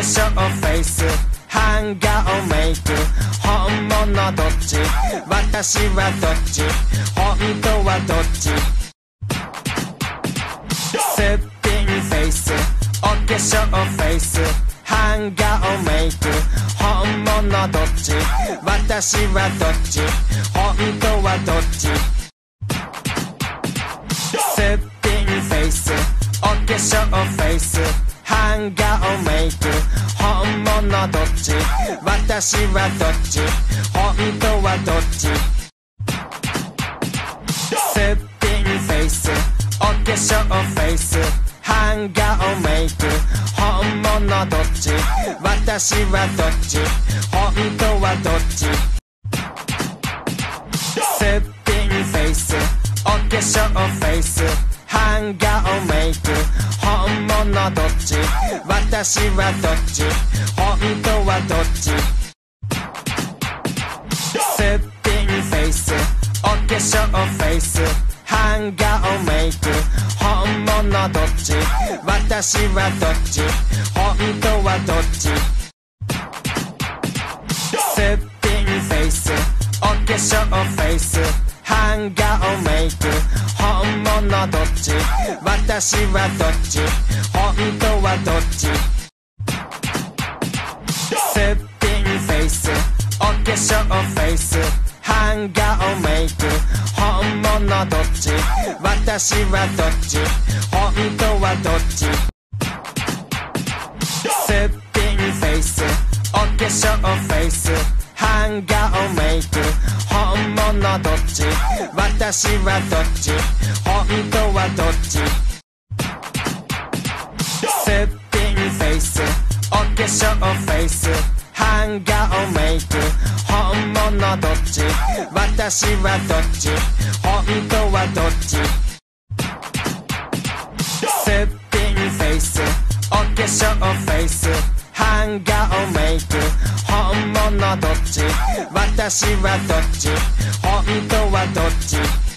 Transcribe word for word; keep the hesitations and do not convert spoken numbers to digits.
粧フェイス版画をメイク本物どっち私はどっち本当はどっちすっぴんフェイスお化粧フェイス版画をメイク本物どっち私はどっち本当はどっちすっぴんフェイスお化粧フェイス版画をメイク本物どっち私はどっち本当はどっちすっぴんフェイスお化粧フェイス版画をメイク本物どっち私はどっち本当はどっちすっぴんフェイスお化粧フェイス版画をメイク本物どっち私はどっち本当はどっちすっぴんフェイスお化粧フェイス版画をメイク本物どっち私はどっち本当はどっちすっぴんフェイスお化粧フェイス版画をメイク本物どっち私はどっち本当はどっちすっぴんフェイスお化粧フェイス版画をメイク本物どっち私はどっち本当はどっちすっぴんフェイスお化粧フェイス版画をメイク本物どっち私はどっち本当はどっちすっぴんフェイスお化粧フェイス版画をメイク本物どっち私はどっち本当はどっちすっぴんフェイスお化粧フェイス版画をメイク本物どっち私はどっち本当はどっち